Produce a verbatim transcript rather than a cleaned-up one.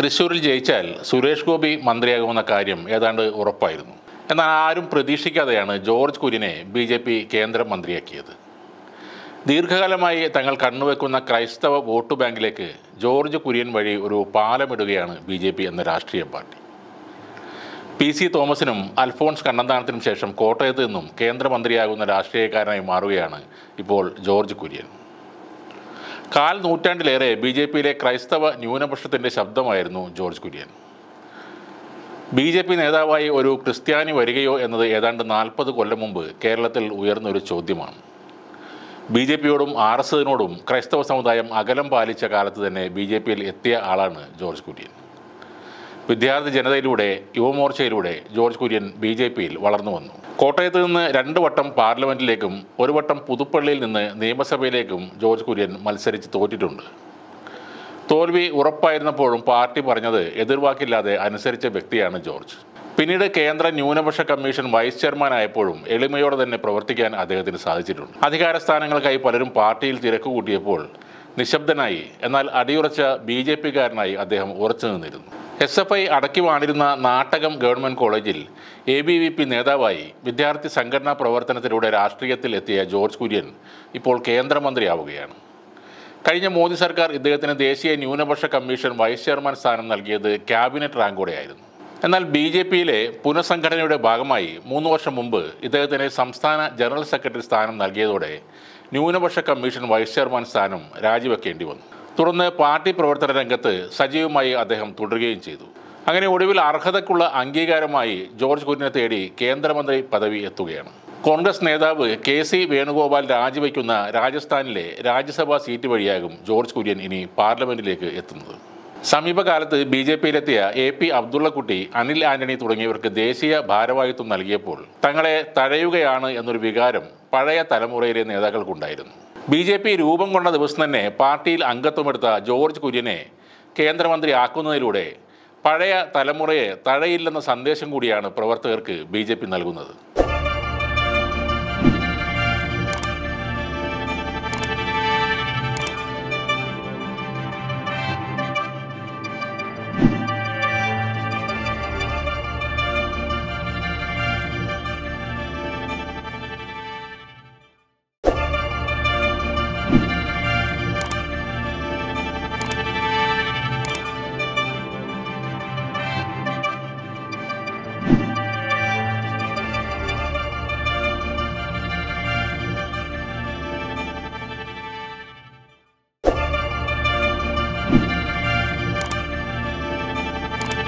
തൃശ്ശൂരിൽ ജയിച്ചാൽ സുരേഷ് ഗോപി മന്ത്രിയാകുമെന്ന കാര്യം ഏതാണ്ട് ഉറപ്പായിരുന്നു. എന്നാൽ ആരും പ്രതീക്ഷിക്കാതെയാണ് ജോർജ് കുര്യനെ ബി ജെ പി കേന്ദ്രമന്ത്രിയാക്കിയത്. ദീർഘകാലമായി തങ്ങൾ കണ്ണുവെക്കുന്ന ക്രൈസ്തവ വോട്ട് ബാങ്കിലേക്ക് ജോർജ് കുര്യൻ വഴി ഒരു പാലമിടുകയാണ് ബി ജെ പി എന്ന രാഷ്ട്രീയ പാർട്ടി. പി സി തോമസിനും അൽഫോൺസ് കണ്ണന്താനത്തിനും ശേഷം കോട്ടയത്ത് നിന്നും കേന്ദ്രമന്ത്രിയാകുന്ന രാഷ്ട്രീയക്കാരനായി മാറുകയാണ് ഇപ്പോൾ ജോർജ് കുര്യൻ. കാൽ നൂറ്റാണ്ടിലേറെ ബി ജെ പിയിലെ ക്രൈസ്തവ ന്യൂനപക്ഷത്തിൻ്റെ ശബ്ദമായിരുന്നു George Kurian. B J P നേതാവായി ഒരു ക്രിസ്ത്യാനി വരികയോ എന്നത് ഏതാണ്ട് നാൽപ്പത് കൊല്ലം മുമ്പ് കേരളത്തിൽ ഉയർന്നൊരു ചോദ്യമാണ്. ബി ജെ പിയോടും ആർ എസ് എസിനോടും ക്രൈസ്തവ സമുദായം അകലം പാലിച്ച കാലത്ത് തന്നെ ബി ജെ പിയിൽ എത്തിയ ആളാണ് ജോർജ് കുര്യൻ. വിദ്യാർത്ഥി ജനതയിലൂടെ യുവമോർച്ചയിലൂടെ ജോർജ് കുര്യൻ ബി ജെ പിയിൽ വളർന്നു വന്നു. കോട്ടയത്ത് നിന്ന് രണ്ട് വട്ടം പാർലമെൻറ്റിലേക്കും ഒരു വട്ടം പുതുപ്പള്ളിയിൽ നിന്ന് നിയമസഭയിലേക്കും ജോർജ് കുര്യൻ മത്സരിച്ച് തോറ്റിട്ടുണ്ട്. തോൽവി ഉറപ്പായിരുന്നപ്പോഴും പാർട്ടി പറഞ്ഞത് എതിർവാക്കില്ലാതെ അനുസരിച്ച വ്യക്തിയാണ് ജോർജ്. പിന്നീട് കേന്ദ്ര ന്യൂനപക്ഷ കമ്മീഷൻ വൈസ് ചെയർമാനായപ്പോഴും എളിമയോടെ തന്നെ പ്രവർത്തിക്കാൻ അദ്ദേഹത്തിന് സാധിച്ചിട്ടുണ്ട്. അധികാര സ്ഥാനങ്ങൾക്കായി പലരും പാർട്ടിയിൽ തിരക്ക് കൂട്ടിയപ്പോൾ നിശബ്ദനായി എന്നാൽ അടിയുറച്ച ബി ജെ പിക്കാരനായി അദ്ദേഹം ഉറച്ചു നിന്നിരുന്നു. എസ് എഫ് ഐ അടക്കി വാണിരുന്ന നാട്ടകം ഗവൺമെൻറ് കോളേജിൽ എ ബി വി പി നേതാവായി വിദ്യാർത്ഥി സംഘടനാ പ്രവർത്തനത്തിലൂടെ രാഷ്ട്രീയത്തിൽ എത്തിയ ജോർജ് കുര്യൻ ഇപ്പോൾ കേന്ദ്രമന്ത്രിയാവുകയാണ്. കഴിഞ്ഞ മോദി സർക്കാർ ഇദ്ദേഹത്തിന് ദേശീയ ന്യൂനപക്ഷ കമ്മീഷൻ വൈസ് ചെയർമാൻ സ്ഥാനം നൽകിയത് ക്യാബിനറ്റ് റാങ്കോടെയായിരുന്നു. എന്നാൽ ബി ജെ പിയിലെ പുനഃസംഘടനയുടെ ഭാഗമായി മൂന്ന് വർഷം മുമ്പ് ഇദ്ദേഹത്തിന് സംസ്ഥാന ജനറൽ സെക്രട്ടറി സ്ഥാനം നൽകിയതോടെ ന്യൂനപക്ഷ കമ്മീഷൻ വൈസ് ചെയർമാൻ സ്ഥാനം രാജിവെക്കേണ്ടി വന്നു. തുടർന്ന് പാർട്ടി പ്രവർത്തന രംഗത്ത് സജീവമായി അദ്ദേഹം തുടരുകയും ചെയ്തു. അങ്ങനെ ഒടുവിൽ അർഹതയ്ക്കുള്ള അംഗീകാരമായി ജോർജ് കുര്യനെ തേടി കേന്ദ്രമന്ത്രി പദവി എത്തുകയാണ്. കോൺഗ്രസ് നേതാവ് കെ സി വേണുഗോപാൽ രാജിവെക്കുന്ന രാജസ്ഥാനിലെ രാജ്യസഭാ സീറ്റ് വഴിയാകും ജോർജ് കുര്യൻ ഇനി പാർലമെന്റിലേക്ക് എത്തുന്നത്. സമീപകാലത്ത് ബി ജെ പിയിലെത്തിയ എ പി അബ്ദുള്ളക്കുട്ടി, അനിൽ ആന്റണി തുടങ്ങിയവർക്ക് ദേശീയ ഭാരവാഹിത്വം നൽകിയപ്പോൾ തങ്ങളെ തഴയുകയാണ് എന്നൊരു വികാരം പഴയ തലമുറയിലെ നേതാക്കൾക്കുണ്ടായിരുന്നു. ബി ജെ പി രൂപം കൊണ്ട ദിവസം തന്നെ പാർട്ടിയിൽ അംഗത്വമെടുത്ത ജോർജ് കുര്യനെ കേന്ദ്രമന്ത്രിയാക്കുന്നതിലൂടെ പഴയ തലമുറയെ തഴയില്ലെന്ന സന്ദേശം കൂടിയാണ് പ്രവർത്തകർക്ക് ബി ജെ പി നൽകുന്നത്.